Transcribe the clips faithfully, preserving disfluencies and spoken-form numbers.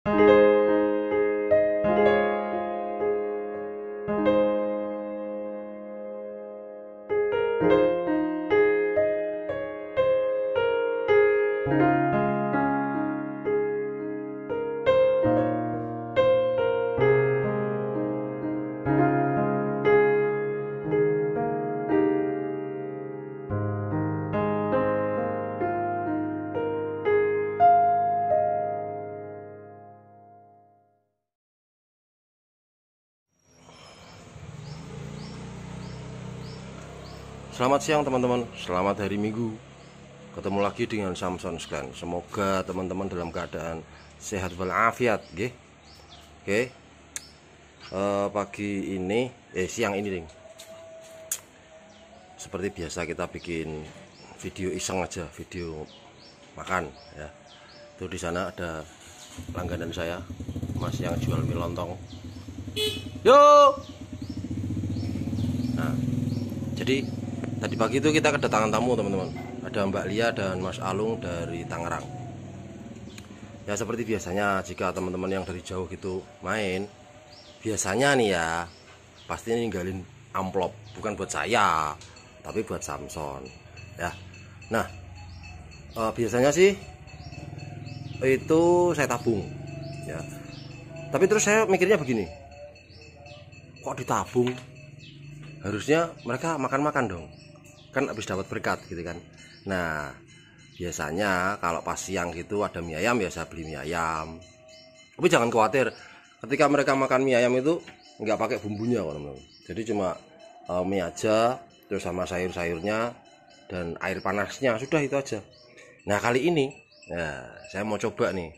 Selamat siang teman-teman, selamat hari Minggu. Ketemu lagi dengan Samson sekalian. Semoga teman-teman dalam keadaan sehat walafiat, nggih. Oke. Uh, pagi ini, eh siang ini, ding. Seperti biasa kita bikin video iseng aja, video makan ya. Tuh di sana ada langganan saya, Mas yang jual mie lontong. Yo. Nah, jadi tadi pagi itu kita kedatangan tamu teman-teman. Ada Mbak Lia dan Mas Alung dari Tangerang. Ya seperti biasanya jika teman-teman yang dari jauh gitu main, biasanya nih ya pasti ninggalin amplop, bukan buat saya, tapi buat Samson ya. Nah eh, biasanya sih itu saya tabung ya. Tapi terus saya mikirnya begini, kok ditabung? Harusnya mereka makan-makan dong, kan habis dapat berkat gitu kan. Nah biasanya kalau pas siang gitu ada mie ayam ya saya beli mie ayam. Tapi jangan khawatir, ketika mereka makan mie ayam itu nggak pakai bumbunya teman-teman. Jadi cuma uh, mie aja, terus sama sayur-sayurnya dan air panasnya, sudah itu aja. Nah kali ini ya saya mau coba nih.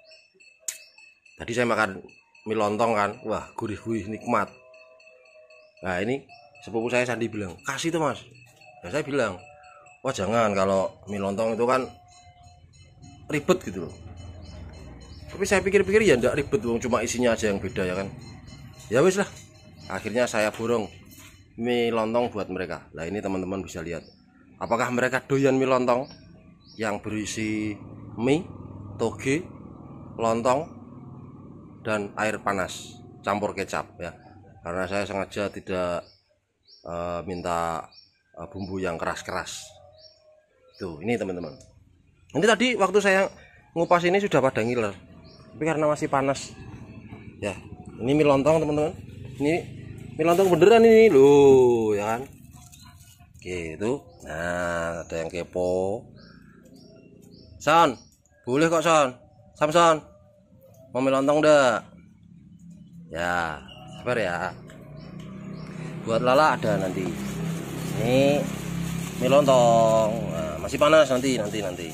Tadi saya makan mie lontong kan, wah gurih-gurih nikmat. Nah ini sepupu saya Sandi bilang, kasih tuh mas. Ya saya bilang, wah jangan, kalau mie lontong itu kan ribet gitu loh. Tapi saya pikir-pikir ya enggak ribet, cuma isinya aja yang beda ya kan. Ya wis lah, akhirnya saya borong mie lontong buat mereka. Nah ini teman-teman bisa lihat, apakah mereka doyan mie lontong yang berisi mie, toge, lontong, dan air panas campur kecap ya. Karena saya sengaja tidak uh, minta uh, bumbu yang keras-keras. Tuh, ini teman-teman. Nanti tadi waktu saya ngupas ini sudah pada ngiler. Tapi karena masih panas. Ya, ini mie lontong teman-teman. Ini mie lontong beneran ini loh, ya kan? Gitu. Nah, ada yang kepo. Son, boleh kok Son. Samson. Mau mie lontong dah. Ya, sabar ya. Buat Lala ada nanti. Ini mie lontong. Nah, masih panas nanti nanti nanti.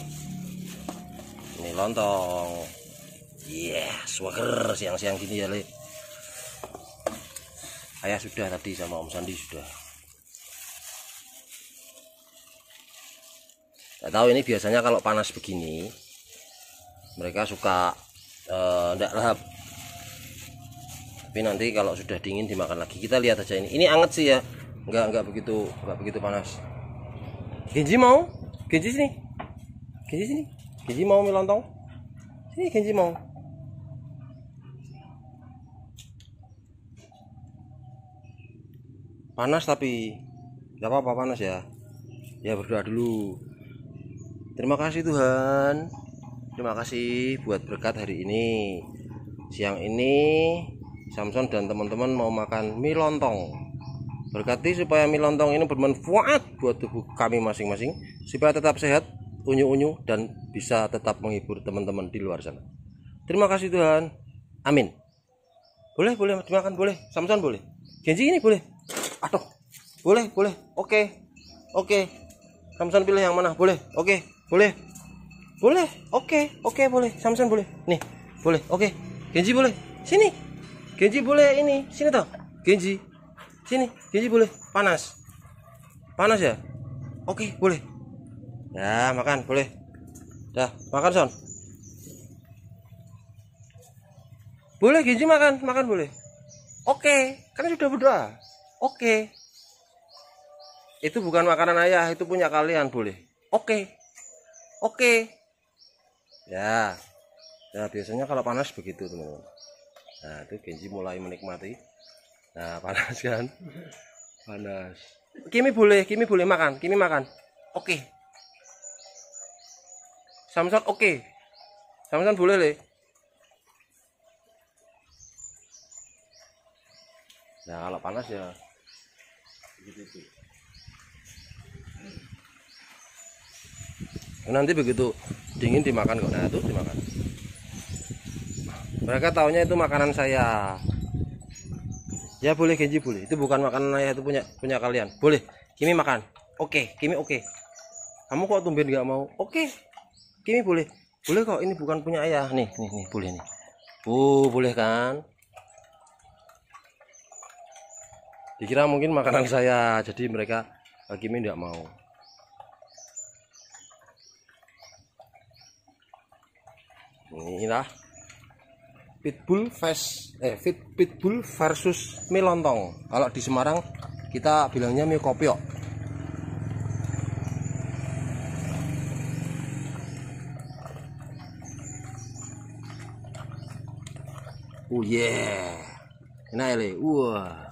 Mie lontong. Iya, yeah, swager siang-siang gini ya, Le. Ayah sudah tadi sama Om Sandi sudah. Gak tahu ini biasanya kalau panas begini mereka suka enggak uh, lahap. Tapi nanti kalau sudah dingin dimakan lagi. Kita lihat aja ini. Ini anget sih ya. Enggak enggak begitu enggak begitu panas. Genji mau? Genji sini. Genji sini. Genji mau mie lontong? Sini Genji mau. Panas tapi enggak apa-apa panas ya. Ya berdoa dulu. Terima kasih Tuhan. Terima kasih buat berkat hari ini. Siang ini Samson dan teman-teman mau makan mie lontong. Berkati supaya mie lontong ini bermanfaat buat tubuh kami masing-masing, supaya tetap sehat, unyu-unyu, dan bisa tetap menghibur teman-teman di luar sana. Terima kasih Tuhan. Amin. Boleh, boleh dimakan, boleh. Samson boleh. Genji ini boleh. Aduh. Boleh, boleh. Oke. Oke. Samson pilih yang mana? Boleh. Oke. Boleh. Boleh. Oke. Oke, boleh. Samson boleh. Nih, boleh. Oke. Genji boleh. Sini. Genji boleh ini, sini toh. Genji. Sini, Genji boleh. Panas. Panas ya? Oke, boleh. Ya, makan, boleh. Dah, makan Son. Boleh Genji makan, makan boleh. Oke, kan sudah berdoa. Oke. Itu bukan makanan ayah, itu punya kalian, boleh. Oke. Oke. Ya. Nah biasanya kalau panas begitu teman-teman. Nah itu Genji mulai menikmati. Nah panas kan, panas. Kimi boleh, Kimi boleh makan, Kimi makan. Oke. Samson oke. Samson boleh le. Nah kalau panas ya begitu. Nanti begitu dingin dimakan kok. Nah itu dimakan. Mereka taunya itu makanan saya. Ya boleh Genji boleh. Itu bukan makanan saya, itu punya punya kalian. Boleh. Kimi makan. Oke, Kimi oke. Kamu kok tumben nggak mau? Oke. Kimi boleh. Boleh kok, ini bukan punya ayah. Nih, nih, nih, boleh nih. Oh, boleh kan? Dikira mungkin makanan saya, jadi mereka Kimi nggak mau. Inilah Pitbull Fest, eh Fit Pitbull versus mie lontong. Kalau di Semarang kita bilangnya mie kopiok. Oh yeah, enak ya le, wah.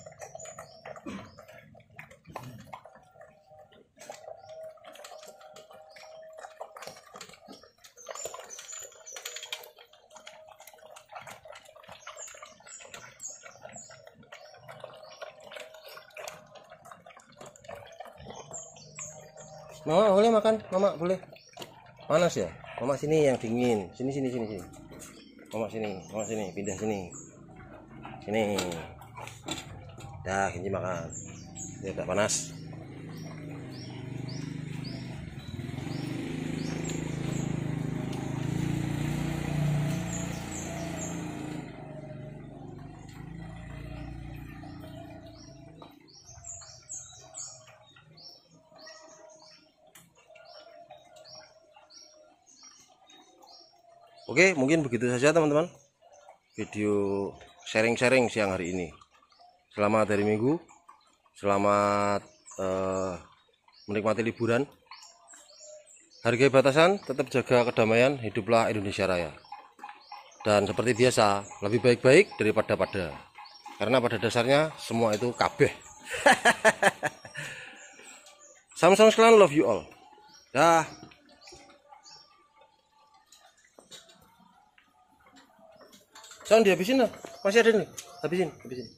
Mama boleh makan, Mama boleh. Panas ya? Mama sini yang dingin. Sini sini sini sini. Mama sini, Mama sini, pindah sini. Sini. Dah, Genji makan. Dia tak panas. Oke, mungkin begitu saja teman-teman video sharing-sharing siang hari ini. Selamat hari Minggu, selamat uh, menikmati liburan. Hargai batasan, tetap jaga kedamaian, hiduplah Indonesia Raya. Dan seperti biasa, lebih baik-baik daripada pada. Karena pada dasarnya semua itu kabeh. Samsung Clan love you all. Dah. Jangan dihabisin lah, masih ada nih, habisin, habisin.